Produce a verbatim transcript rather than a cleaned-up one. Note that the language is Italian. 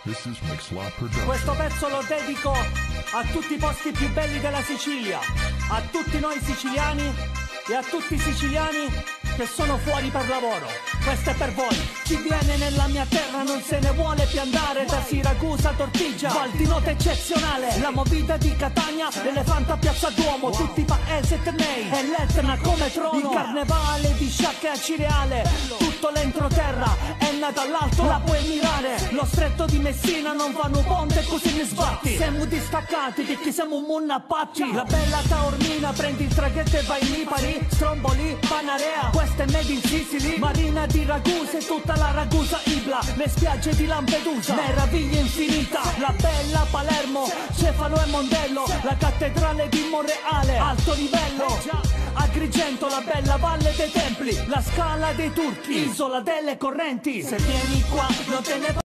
This is Mixlot Production. Questo pezzo lo dedico a tutti i posti più belli della Sicilia, a tutti noi siciliani e a tutti i siciliani che sono fuori per lavoro. Questo è per voi. Chi viene nella mia terra non se ne vuole più andare. Da Siracusa a Tortigia, Val di nota eccezionale. La movida di Catania, l'elefante a Piazza Duomo, tutti i paesi etnei e l'Etna come trono. Il carnevale di Sciacca a Cireale, tutto l'entroterra è nata dall'alto, la puoi mirare. Lo stretto di Messina non fanno ponte così mi sbatti. Siamo distaccati perché siamo un munnapatti. La bella Taormina, prendi il traghetto e vai in Lipari, Stromboli, Panarea. Questa è made in Sicily, Marina di Ragusa e tutta la Ragusa Ibla, le spiagge di Lampedusa, meraviglia infinita. La bella Palermo, Cefalo e Mondello, la cattedrale di Monreale, alto livello. Agrigento, la bella Valle dei Templi, la Scala dei Turchi, Isola delle Correnti. Se vieni qua non te ne